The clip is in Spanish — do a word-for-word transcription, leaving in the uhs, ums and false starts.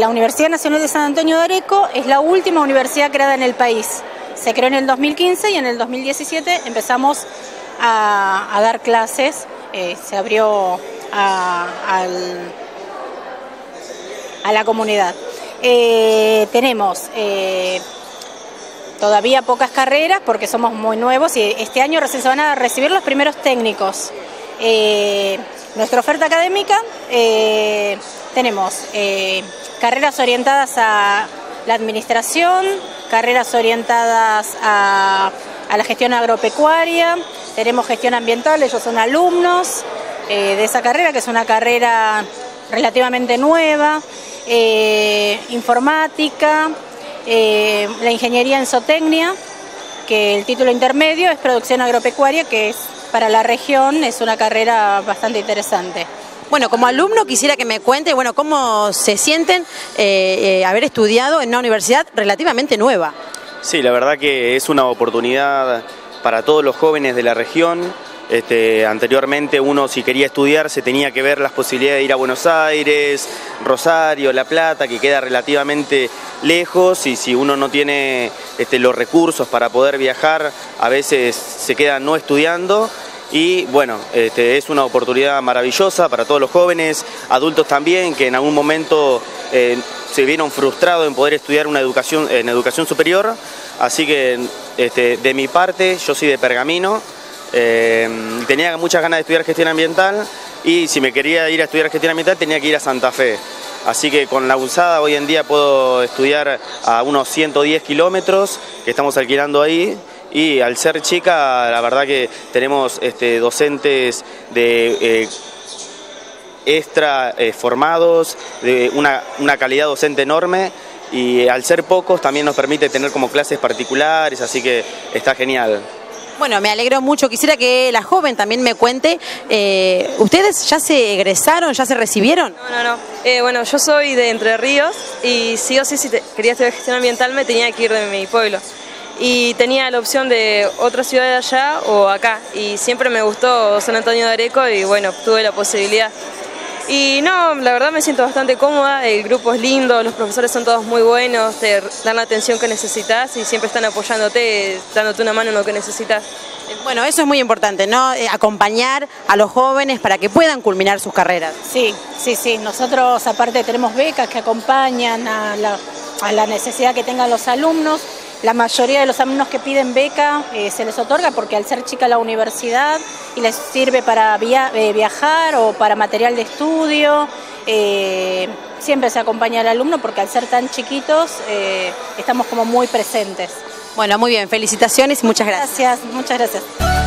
La Universidad Nacional de San Antonio de Areco es la última universidad creada en el país. Se creó en el dos mil quince y en el dos mil diecisiete empezamos a, a dar clases. Eh, se abrió a, al, a la comunidad. Eh, tenemos eh, todavía pocas carreras porque somos muy nuevos y este año recién se van a recibir los primeros técnicos. Eh, nuestra oferta académica, eh, tenemos eh, carreras orientadas a la administración, carreras orientadas a, a la gestión agropecuaria, tenemos gestión ambiental, ellos son alumnos eh, de esa carrera, que es una carrera relativamente nueva, eh, informática, eh, la ingeniería en zootecnia, que el título intermedio es producción agropecuaria, que es para la región es una carrera bastante interesante. Bueno, como alumno quisiera que me cuente, bueno, cómo se sienten eh, eh, haber estudiado en una universidad relativamente nueva. Sí, la verdad que es una oportunidad para todos los jóvenes de la región. Este, anteriormente uno, si quería estudiar, se tenía que ver las posibilidades de ir a Buenos Aires, Rosario, La Plata, que queda relativamente lejos, y si uno no tiene este, los recursos para poder viajar, a veces se queda no estudiando. Y bueno, este, es una oportunidad maravillosa para todos los jóvenes, adultos también, que en algún momento eh, se vieron frustrados en poder estudiar una educación, en educación superior. Así que este, de mi parte, yo soy de Pergamino, eh, tenía muchas ganas de estudiar gestión ambiental, y si me quería ir a estudiar gestión ambiental tenía que ir a Santa Fe. Así que con la UNSADA hoy en día puedo estudiar a unos ciento diez kilómetros que estamos alquilando ahí. Y al ser chica, la verdad que tenemos este, docentes de eh, extra eh, formados, de una, una calidad docente enorme, y al ser pocos también nos permite tener como clases particulares, así que está genial. Bueno, me alegro mucho. Quisiera que la joven también me cuente, eh, ¿ustedes ya se egresaron, ya se recibieron? No, no, no. Eh, bueno, yo soy de Entre Ríos y sí o sí, si te, quería estudiar gestión ambiental me tenía que ir de mi pueblo. Y tenía la opción de otra ciudad de allá o acá, y siempre me gustó San Antonio de Areco y bueno, tuve la posibilidad. Y no, la verdad me siento bastante cómoda, el grupo es lindo, los profesores son todos muy buenos, te dan la atención que necesitas y siempre están apoyándote, dándote una mano en lo que necesitas. Bueno, eso es muy importante, ¿no? Eh, acompañar a los jóvenes para que puedan culminar sus carreras. Sí, sí, sí, nosotros aparte tenemos becas que acompañan a la, a la necesidad que tengan los alumnos. La mayoría de los alumnos que piden beca eh, se les otorga porque al ser chica la universidad y les sirve para via eh, viajar o para material de estudio, eh, siempre se acompaña al alumno porque al ser tan chiquitos eh, estamos como muy presentes. Bueno, muy bien, felicitaciones y muchas gracias. Gracias, muchas gracias.